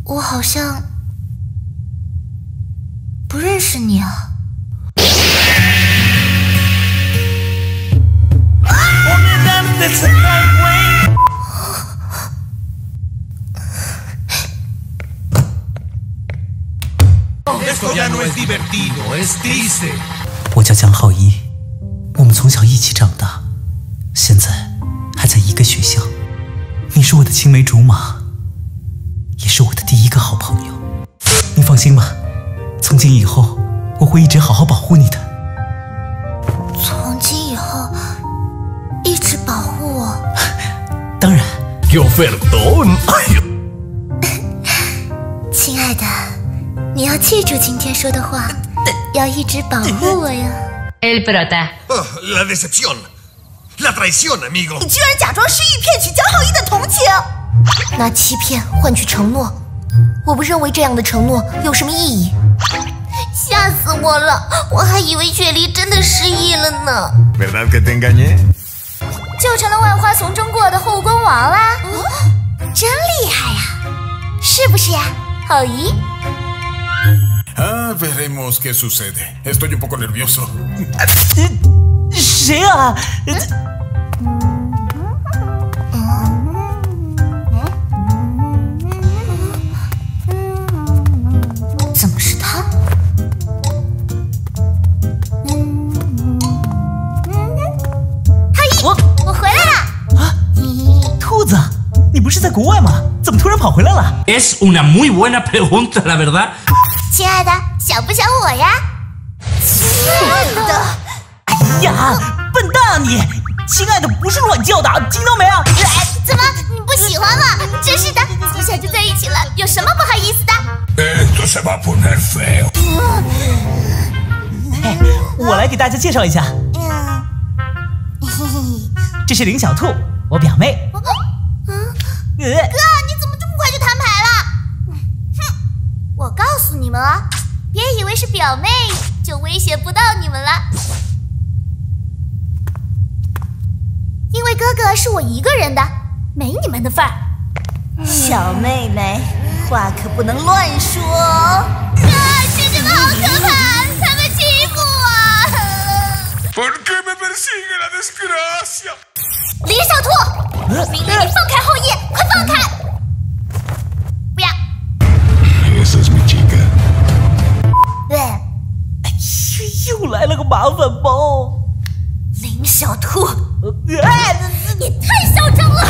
我好像不认识你啊。 我叫江浩一，我们从小一起长大，现在还在一个学校。你是我的青梅竹马，也是我的第一个好朋友。你放心吧，从今以后我会一直好好保护你的。 从今以后一直保护我？ 当然。 亲爱的，你要记住今天说的话，要一直保护我呀。 El prota. La decepción, la traición, amigo. 你居然假装失忆骗取江浩一的同情！ 拿欺骗换取承诺，我不认为这样的承诺有什么意义。吓死我了，我还以为雪梨真的失忆了呢。 ¿Verdad que te engañé? 就成了万花丛中过的后宫王啦！真厉害呀，是不是呀，浩一 veremos qué sucede. Estoy un poco nervioso. 谁啊？ 怎么是他？我回来了！ 啊，兔子，你不是在国外吗？怎么突然跑回来了 ？Es una muy buena pregunta, la verdad. 亲爱的，想不想我呀？亲爱的， 哎呀，笨蛋啊你！亲爱的不是乱叫的，听到没有？ 怎么你不喜欢我？真是的，从小就在一起了，有什么不好意思的 ？Esto se va a poner feo. 哎，我来给大家介绍一下。这是林小兔，我表妹。 哥，你怎么这么快就摊牌了？哼，我告诉你们啊，别以为是表妹就威胁不到你们了。因为哥哥是我一个人的，没你们的份儿。 小妹妹，话可不能乱说。 学姐们好可怕，他们欺负我。 ¿Por qué me persigue la desgracia? 林小兔，命令你放开后羿，快放开！不要。 Esa es mi chica. 对， 哎呦，又来了个麻烦包。 林小兔，你太嚣张了！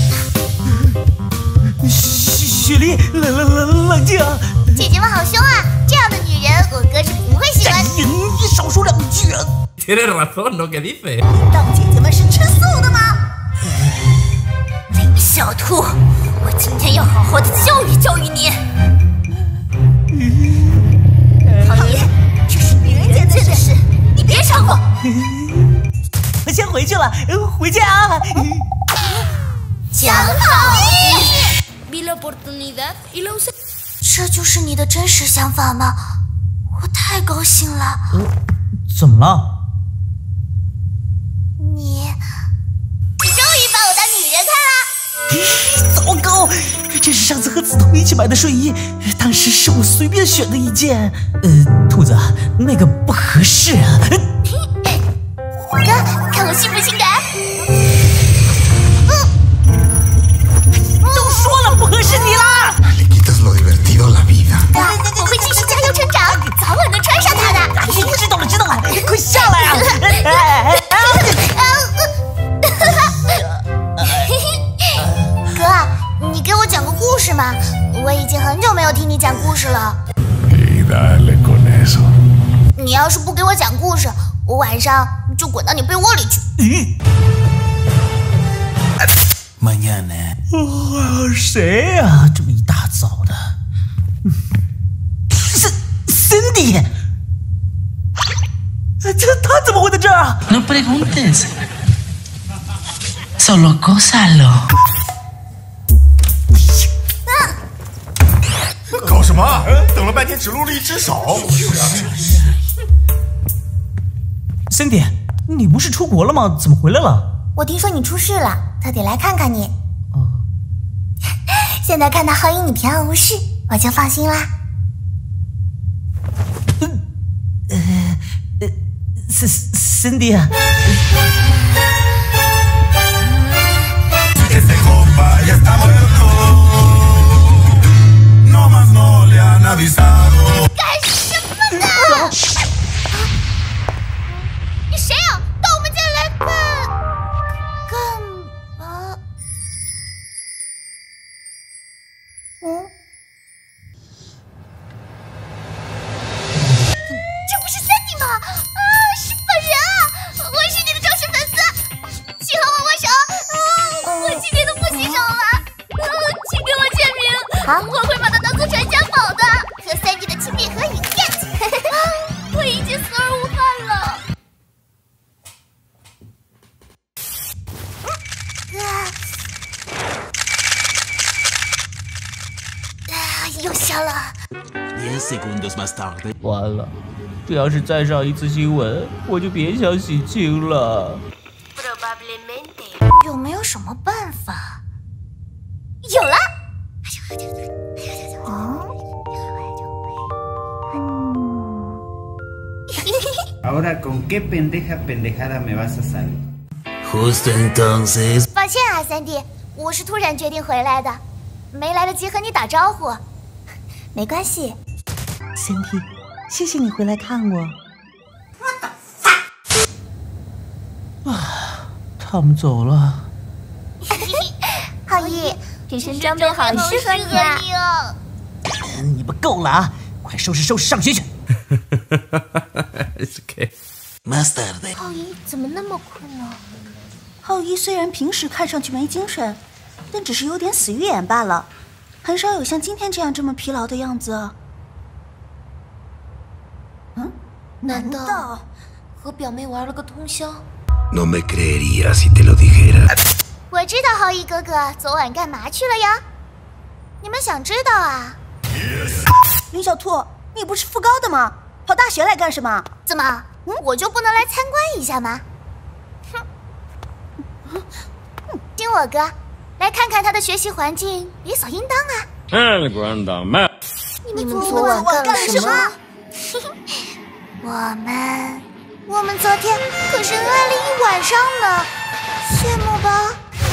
雪梨，冷静啊！ 姐姐们好凶啊！这样的女人，我哥是不会喜欢。 你少说两句啊！ Tienes razón, ¿no? ¿Qué dice? 当姐姐们是吃素的吗？ 林小兔，我今天要好好的教育教育你。浩一，这是女人间的事，你别掺和。 我先回去了，回家啊！ 江浩一，这就是你的真实想法吗？我太高兴了。 怎么了？ 你终于把我当女人看了。 糟糕，这是上次和梓潼一起买的睡衣，当时是我随便选的一件。兔子，那个不合适啊。 哥，看我性不性感？ 都说了不合适你啦。 Le quitas lo divertido a la vida. 哥，我会继续加油成长，早晚能穿上它的。 知道了，快下来啊！ 哥，你给我讲个故事嘛？我已经很久没有听你讲故事了。 Y dale con eso. 你要是不给我讲故事，我晚上就滚到你被窝里去。 Mañana。谁呀？这么一大早的。Cindy。他怎么会在这儿啊 No preguntes. Solo gózalo. 搞什么？等了半天只露了一只手。 Cindy，你不是出国了吗？怎么回来了？ 我听说你出事了，特地来看看你。现在看到浩一你平安无事， 我就放心啦。 森迪啊。 干什么呢？你谁呀？到我们家来干嘛？这不是三弟吗？是本人啊！我是你的忠实粉丝，请和我握手。我今天都不洗手了，请给我签名，我会把它当做传家宝的。和三弟的亲密合影，yes！ 我已经死而无憾了。又笑了。 完了，这要是再上一次新闻，我就别想洗清了。 有没有什么办法？有了！ Ahora, ¿con qué pendejada me vas a salir? Justo entonces。 抱歉啊，三弟，我是突然决定回来的，没来得及和你打招呼。没关系， 三弟，谢谢你回来看我。 他们走了。 浩一，这身装备好适合你啊！ 你们够了啊！快收拾收拾，上学去。 It's okay. Más tarde。 浩一怎么那么困呢？ 浩一虽然平时看上去没精神，但只是有点死鱼眼罢了，很少有像今天这样这么疲劳的样子。 难道和表妹玩了个通宵？ No me creería si te lo dijera. 我知道浩一哥哥昨晚干嘛去了呀？你们想知道啊？ 林小兔，你不是副高的吗？跑大学来干什么？ 怎么，我就不能来参观一下吗？听我哥，来看看他的学习环境，理所应当啊。你们昨晚干了什么？我们昨天可是恩爱了一晚上呢，羡慕吧？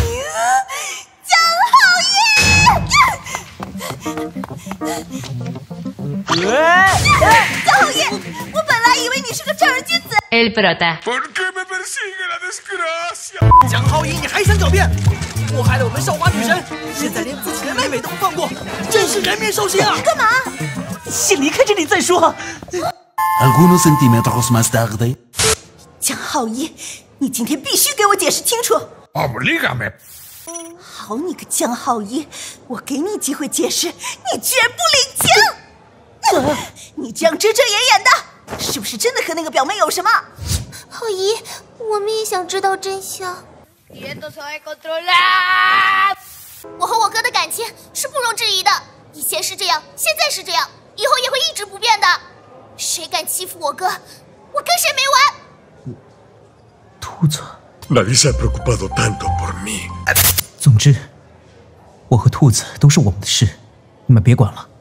江浩烨，我本来以为你是个正人君子。 El prota. ¿Por qué me persigue la desgracia? 江浩一，你还想狡辩？祸害了我们校花女神，现在连自己的妹妹都不放过，真是人面兽心啊！ 干嘛？ 先离开这里再说。 Algunos centímetros más tarde。 江浩一，你今天必须给我解释清楚。 Oblígame. 好你个江浩一，我给你机会解释，你居然不领情！你这样遮遮掩掩的，是不是真的和那个表妹有什么？ 浩一，我们也想知道真相。我和我哥的感情是不容置疑的，以前是这样，现在是这样，以后也会一直不变的。谁敢欺负我哥，我跟谁没完！ 兔子。 Nadie se ha preocupado tanto por mí. 总之，我和兔子都是我们的事，你们别管了。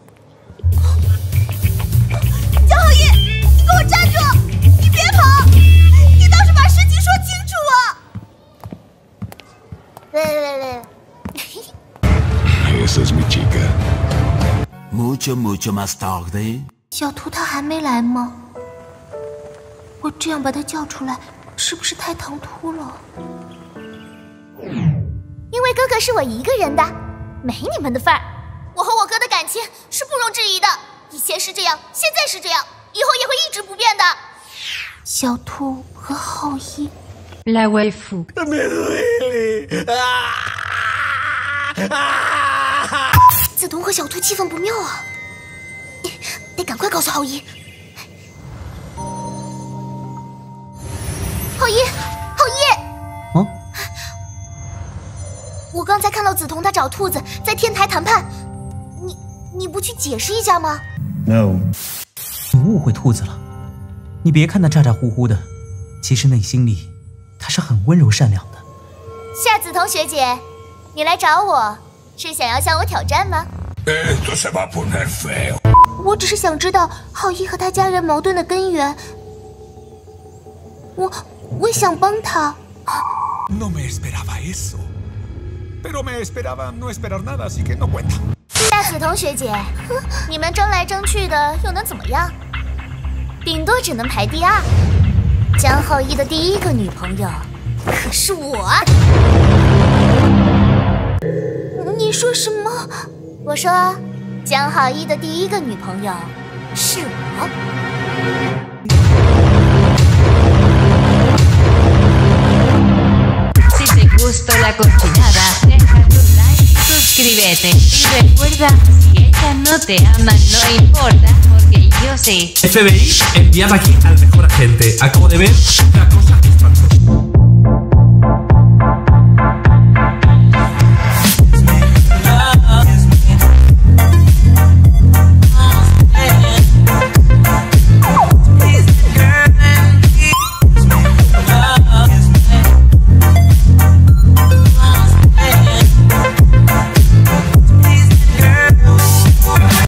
江浩一，你给我站住！你别跑！你倒是把事情说清楚啊 ！Esa es mi chica. Mucho más tarde。 小兔他还没来吗？我这样把他叫出来。 是不是太唐突了？因为哥哥是我一个人的，没你们的份儿。我和我哥的感情是不容置疑的，以前是这样，现在是这样，以后也会一直不变的。小兔和浩一 La waifu. Me duele. 梓潼和小兔气氛不妙啊，得赶快告诉浩一。 浩一，浩一！我刚才看到梓潼他找兔子在天台谈判，你不去解释一下吗 No。 你误会兔子了，你别看他咋咋呼呼的，其实内心里他是很温柔善良的。 夏梓潼学姐，你来找我是想要向我挑战吗？ Esto se va a poner feo. 我只是想知道浩一和他家人矛盾的根源。我想帮他。 No me esperaba eso. Pero me esperaba no esperar nada, así que no cuenta. 大紫瞳学姐，你们争来争去的又能怎么样？顶多只能排第2。江浩一的第一个女朋友可是我。你说什么？我说，江浩一的第一个女朋友是我。 Si te gustó la cochinada, deja tu like, suscríbete y recuerda, si ella no te ama, no importa, porque yo sí. FBI, enviad aquí al mejor agente. Acabo de ver una cosa espantosa.